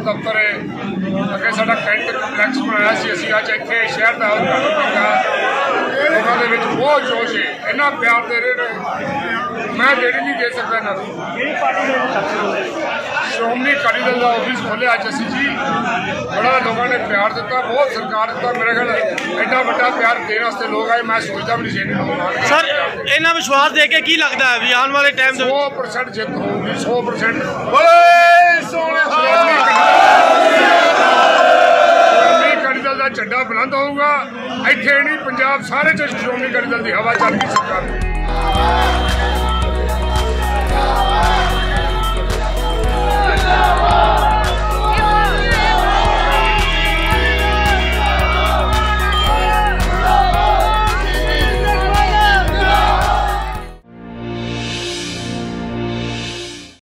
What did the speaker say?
दफ्तर है अगे साडा कैंट कंपलैक्स बनाया सी असीं अज इत्थे शहर दा उद्घाटन कीता लोगों दे विच बहुत जोश है इन्ना प्यार दे रहे मैं देड़ी नहीं दे सकता इन्हां नूं श्रोमणी अकाली दल का ऑफिस खोलिया अज असीं जी बड़ा लोगों ने प्यार दिता बहुत सरकार दिता मेरे ख्याल एडा वड्डा प्यार देने वास्ते लोग आए मैं सोचता भी नहीं सी सर इन्ना विश्वास दे के की लगता है भी आने वाले टाइम 100% जित होगी 100%। श्रोमणी अकाली दल का झंडा बुलंद होगा इत्थे नहीं पंजाब सारे च श्रोमणी अकाली दल की हवा चल गई सरकार।